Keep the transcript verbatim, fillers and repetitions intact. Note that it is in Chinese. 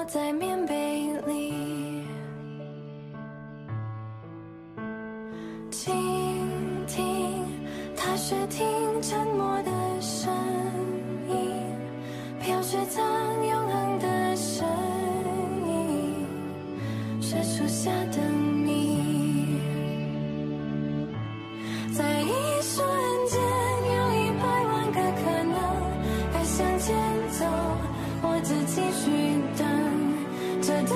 在棉被里，倾听踏雪听沉默的声音，飘雪藏永恒的声音，是初夏的你。在一瞬间有一百万个可能，该向前走或者继续等，这